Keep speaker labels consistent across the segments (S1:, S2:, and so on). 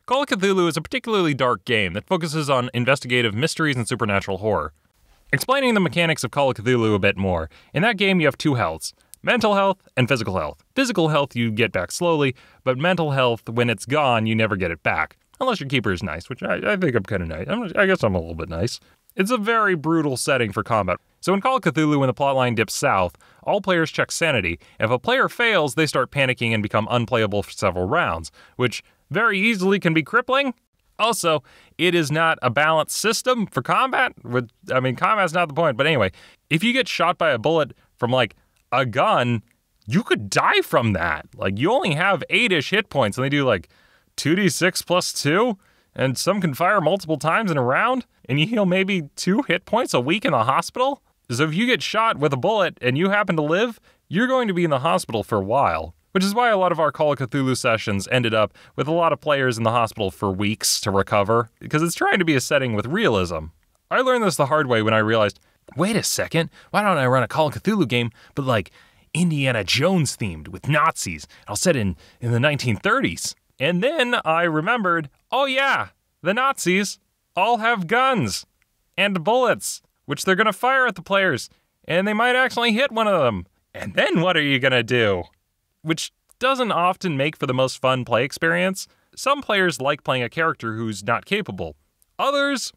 S1: Call of Cthulhu is a particularly dark game that focuses on investigative mysteries and supernatural horror. Explaining the mechanics of Call of Cthulhu a bit more, in that game you have two healths, mental health and physical health. Physical health you get back slowly, but mental health, when it's gone, you never get it back. Unless your keeper is nice, which I think I'm kind of nice. I guess I'm a little bit nice. It's a very brutal setting for combat. So in Call of Cthulhu, when the plotline dips south, all players check sanity. If a player fails, they start panicking and become unplayable for several rounds, which very easily can be crippling. Also, it is not a balanced system for combat. Combat's not the point, but anyway, if you get shot by a bullet from, a gun, you could die from that. You only have 8-ish hit points, and they do, 2d6 plus 2, and some can fire multiple times in a round, and you heal maybe 2 hit points a week in the hospital. So if you get shot with a bullet and you happen to live, you're going to be in the hospital for a while. Which is why a lot of our Call of Cthulhu sessions ended up with a lot of players in the hospital for weeks to recover, because it's trying to be a setting with realism. I learned this the hard way when I realized, wait a second, why don't I run a Call of Cthulhu game, but Indiana Jones themed with Nazis, all set in the 1930s. And then I remembered, oh yeah, the Nazis all have guns and bullets, which they're going to fire at the players, and they might actually hit one of them. And then what are you going to do? Which doesn't often make for the most fun play experience. Some players like playing a character who's not capable. Others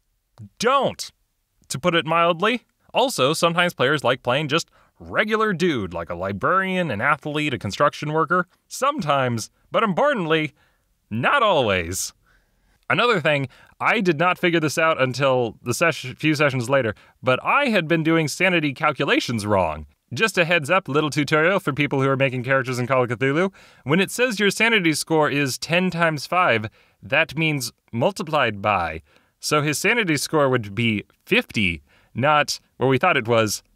S1: don't, to put it mildly. Also, sometimes players like playing just regular dude, like a librarian, an athlete, a construction worker. Sometimes, but importantly, not always. Another thing, I did not figure this out until few sessions later, but I had been doing sanity calculations wrong. Just a heads up, little tutorial for people who are making characters in Call of Cthulhu. When it says your sanity score is 10 times 5, that means multiplied by. So his sanity score would be 50, not where we thought it was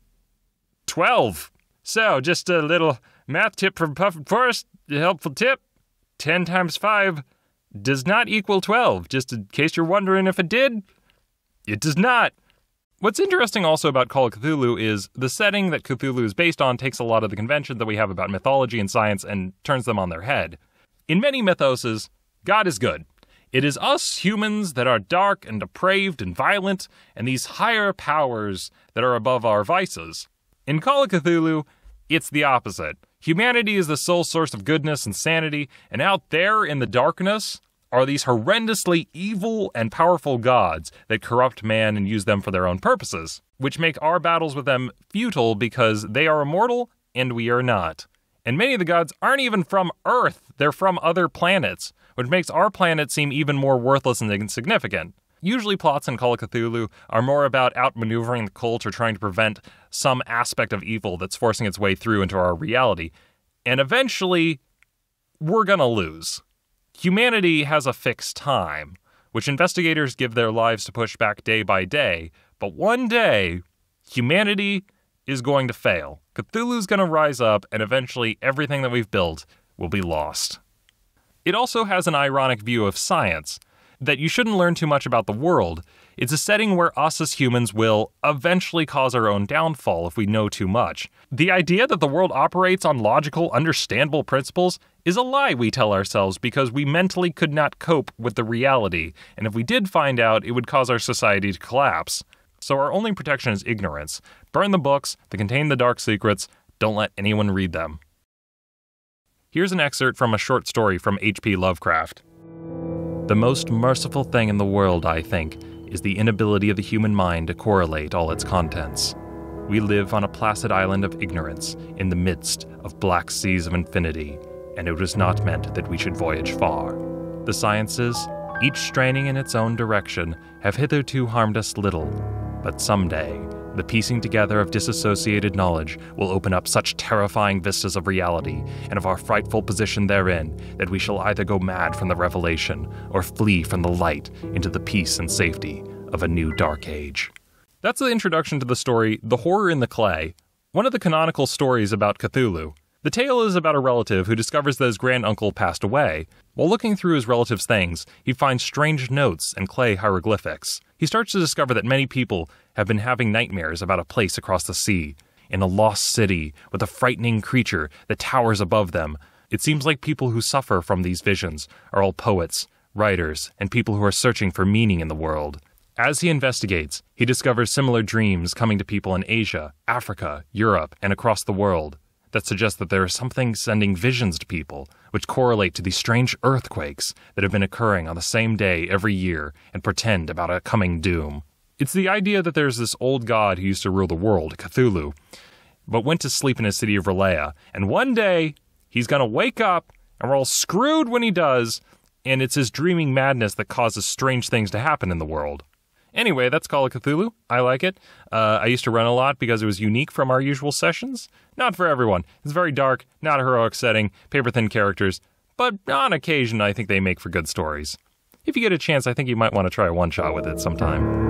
S1: 12. So just a little math tip from Puffin Forest, a helpful tip. 10 times 5 does not equal 12. Just in case you're wondering if it did, it does not. What's interesting also about Call of Cthulhu is the setting that Cthulhu is based on takes a lot of the conventions that we have about mythology and science and turns them on their head. In many mythoses, God is good. It is us humans that are dark and depraved and violent, and these higher powers that are above our vices. In Call of Cthulhu, it's the opposite. Humanity is the sole source of goodness and sanity, and out there in the darkness are these horrendously evil and powerful gods that corrupt man and use them for their own purposes, which make our battles with them futile because they are immortal and we are not. And many of the gods aren't even from Earth, they're from other planets, which makes our planet seem even more worthless and insignificant. Usually plots in Call of Cthulhu are more about outmaneuvering the cult or trying to prevent some aspect of evil that's forcing its way through into our reality. And eventually, we're gonna lose. Humanity has a fixed time, which investigators give their lives to push back day by day, but one day, humanity is going to fail. Cthulhu's going to rise up, and eventually everything that we've built will be lost. It also has an ironic view of science, that you shouldn't learn too much about the world. It's a setting where us as humans will eventually cause our own downfall if we know too much. The idea that the world operates on logical, understandable principles is a lie we tell ourselves because we mentally could not cope with the reality, and if we did find out, it would cause our society to collapse. So our only protection is ignorance. Burn the books that contain the dark secrets. Don't let anyone read them. Here's an excerpt from a short story from H.P. Lovecraft. The most merciful thing in the world, I think, is the inability of the human mind to correlate all its contents. We live on a placid island of ignorance in the midst of black seas of infinity, and it was not meant that we should voyage far. The sciences, each straining in its own direction, have hitherto harmed us little, but someday, the piecing together of disassociated knowledge will open up such terrifying vistas of reality and of our frightful position therein that we shall either go mad from the revelation or flee from the light into the peace and safety of a new dark age. That's the introduction to the story The Horror in the Clay, one of the canonical stories about Cthulhu. The tale is about a relative who discovers that his granduncle passed away. While looking through his relative's things, he finds strange notes and clay hieroglyphics. He starts to discover that many people have been having nightmares about a place across the sea, in a lost city with a frightening creature that towers above them. It seems like people who suffer from these visions are all poets, writers, and people who are searching for meaning in the world. As he investigates, he discovers similar dreams coming to people in Asia, Africa, Europe, and across the world that suggest that there is something sending visions to people, which correlate to these strange earthquakes that have been occurring on the same day every year and portend about a coming doom. It's the idea that there's this old god who used to rule the world, Cthulhu, but went to sleep in his city of Relaya, and one day he's going to wake up, and we're all screwed when he does, and it's his dreaming madness that causes strange things to happen in the world. Anyway, that's Call of Cthulhu. I like it. I used to run a lot because it was unique from our usual sessions. Not for everyone. It's very dark, not a heroic setting, paper-thin characters, but on occasion I think they make for good stories. If you get a chance, I think you might want to try a one-shot with it sometime.